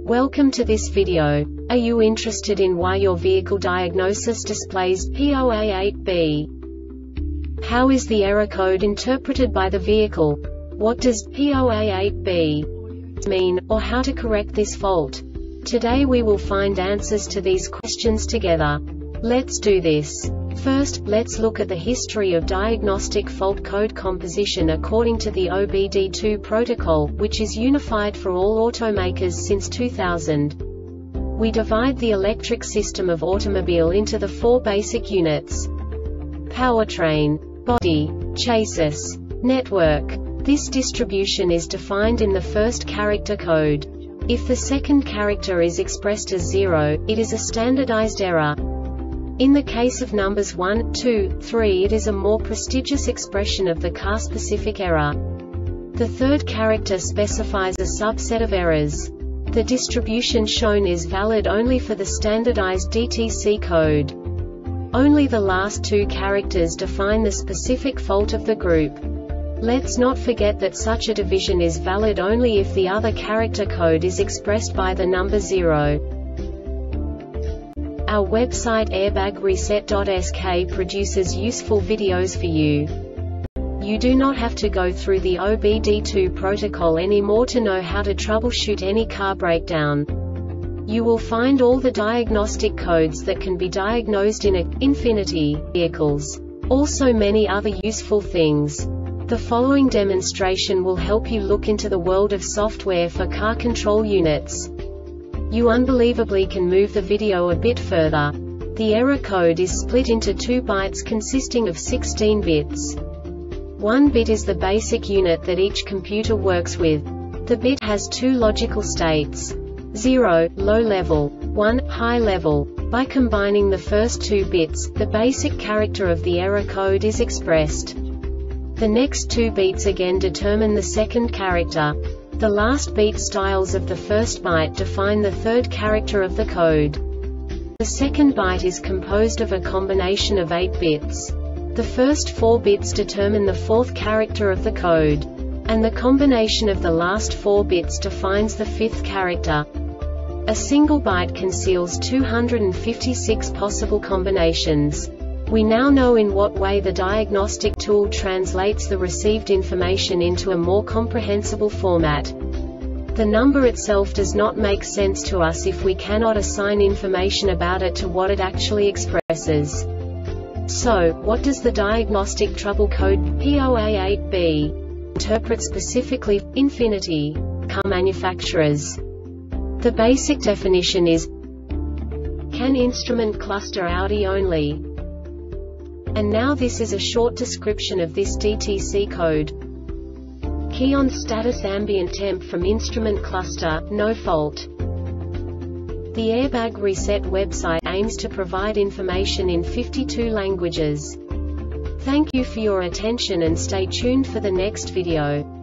Welcome to this video. Are you interested in why your vehicle diagnosis displays P0A8B? How is the error code interpreted by the vehicle? What does P0A8B mean, or how to correct this fault? Today we will find answers to these questions together. Let's do this. First, let's look at the history of diagnostic fault code composition according to the OBD2 protocol, which is unified for all automakers since 2000. We divide the electric system of automobile into the four basic units: powertrain, body, chassis, network. This distribution is defined in the first character code. If the second character is expressed as 0, it is a standardized error. In the case of numbers 1, 2, 3, it is a more prestigious expression of the car-specific error. The third character specifies a subset of errors. The distribution shown is valid only for the standardized DTC code. Only the last two characters define the specific fault of the group. Let's not forget that such a division is valid only if the other character code is expressed by the number 0. Our website airbagreset.sk produces useful videos for you. You do not have to go through the OBD2 protocol anymore to know how to troubleshoot any car breakdown. You will find all the diagnostic codes that can be diagnosed in Infiniti vehicles. Also many other useful things. The following demonstration will help you look into the world of software for car control units. You unbelievably can move the video a bit further. The error code is split into 2 bytes consisting of 16 bits. 1 bit is the basic unit that each computer works with. The bit has 2 logical states: 0, low level, 1, high level. By combining the first 2 bits, the basic character of the error code is expressed. The next 2 beats again determine the second character. The last beat styles of the first byte define the third character of the code. The second byte is composed of a combination of 8 bits. The first 4 bits determine the fourth character of the code. And the combination of the last 4 bits defines the fifth character. A single byte conceals 256 possible combinations. We now know in what way the diagnostic tool translates the received information into a more comprehensible format. The number itself does not make sense to us if we cannot assign information about it to what it actually expresses. So, what does the diagnostic trouble code P0A8B interpret specifically for Infiniti car manufacturers? The basic definition is: can instrument cluster Audi only. And now this is a short description of this DTC code. Key on status ambient temp from instrument cluster, no fault. The Airbag Reset website aims to provide information in 52 languages. Thank you for your attention and stay tuned for the next video.